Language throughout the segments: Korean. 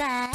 갈까?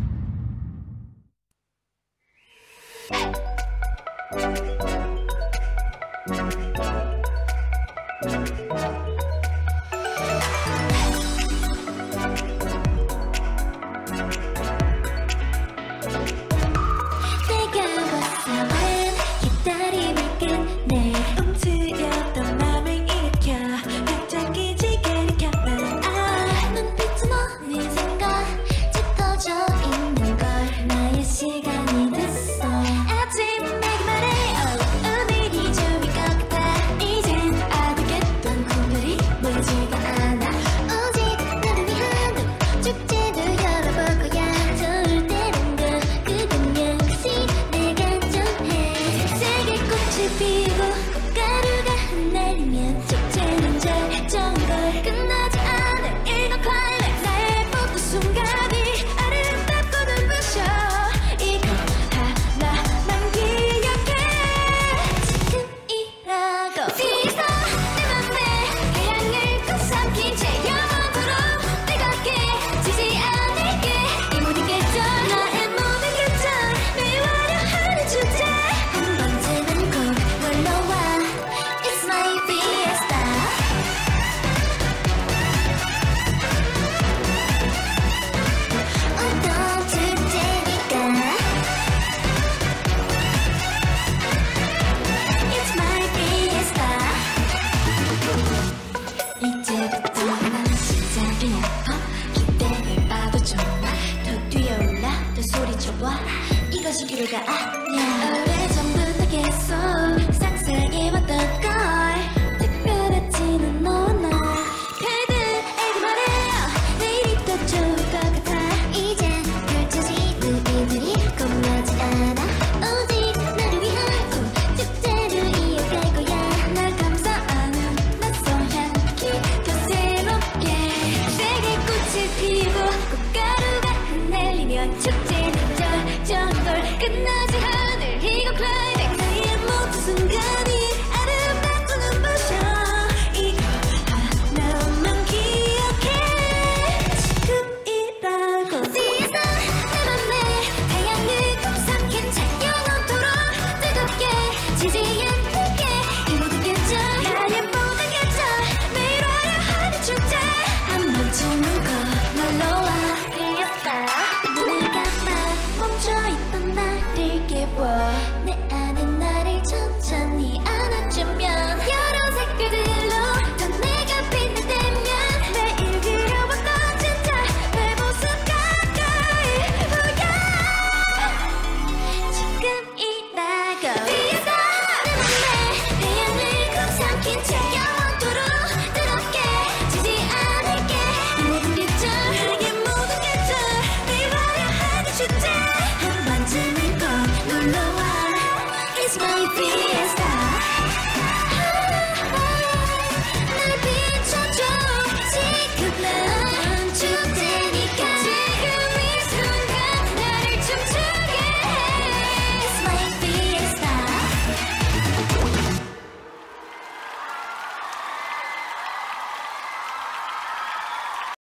내가 왔으면 기다림을 끝내 움츠렸던 맘을 일으켜 갑자기 지게 일으켰다. 눈빛은 어느 생각 짙어져 있는 걸 나의 시간이 됐어. 아직 내게 말해 오늘이 좋을 것 같아. 이젠 아득했던 꿈들이 보이지가 않아. 오직 너를 위한 축제도 열어볼 거야. 좋을 때는 그건 역시 내가 정해. 색색의 꽃을 피우고 꽃가루가 흩날리면